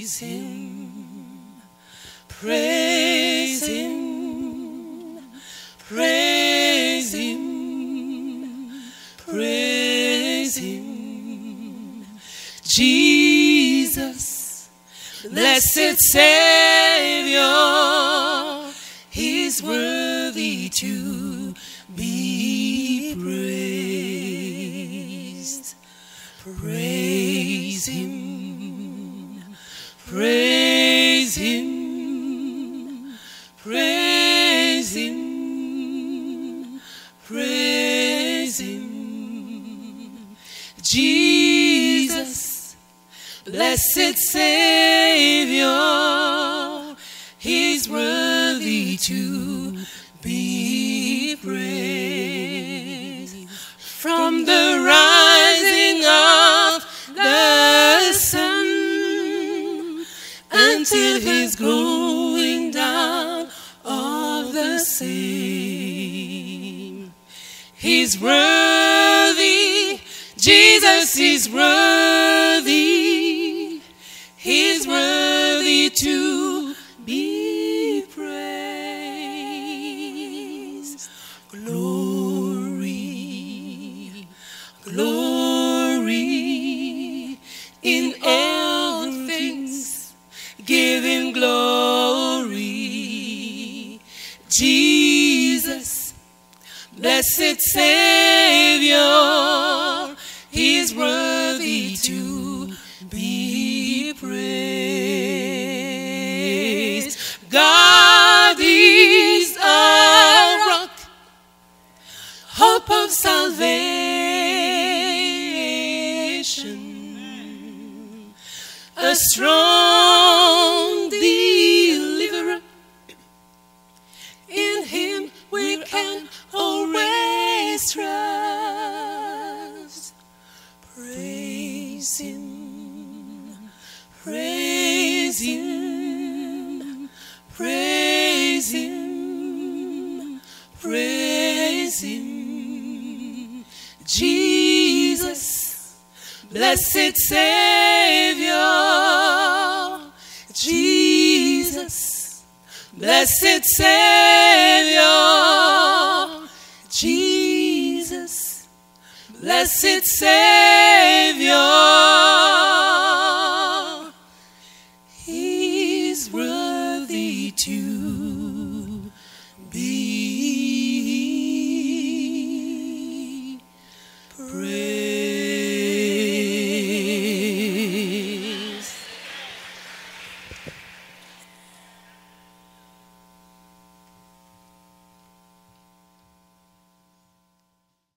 Him, praise Him, praise Him, praise Him. Jesus, blessed Savior, He's worthy to be praised. Praise Him, praise Him, praise Him, praise Him. Jesus, blessed Savior, He's worthy to be praised. From the rising of the sun until His going down of the same, He's worthy. Jesus is worthy. He's worthy to be praised. Glory, glory, in all things give Him glory. Jesus, blessed Savior, He's worthy to be praised. God is a rock, hope of salvation, a strong deliverer. In Him we can always trust. Praise Him, praise Him, praise Him, praise Him. Jesus, blessed Savior, Jesus, blessed Savior, Jesus, blessed Savior.